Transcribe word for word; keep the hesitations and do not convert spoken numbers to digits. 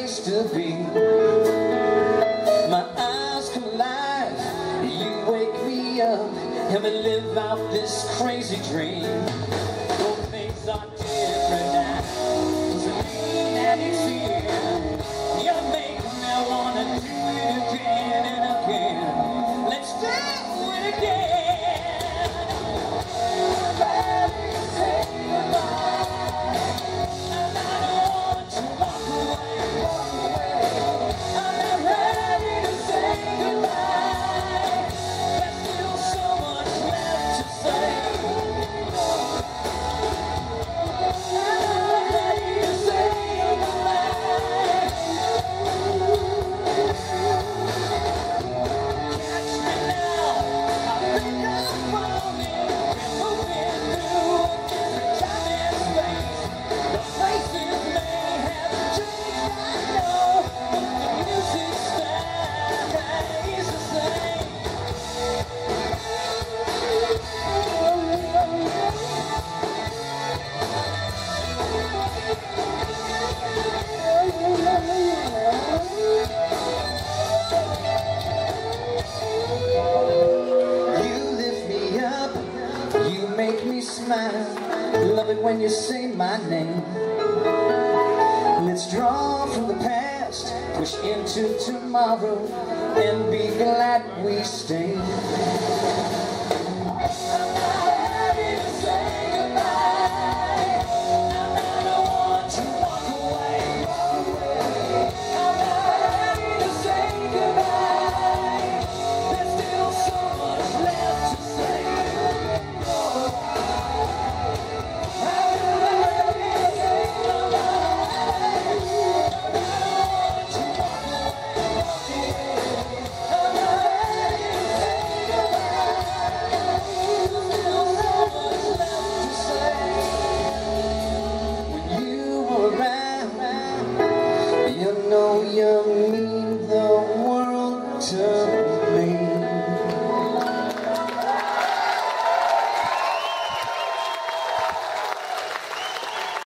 place to be. My eyes come alive, you wake me up, help me live out this crazy dream. Though things are different now, doesn't mean that it's here. You make me wanna do it again and again. Let's do it again. Make me smile, love it when you say my name. Let's draw from the past, push into tomorrow, and be glad we stay. You know you mean the world to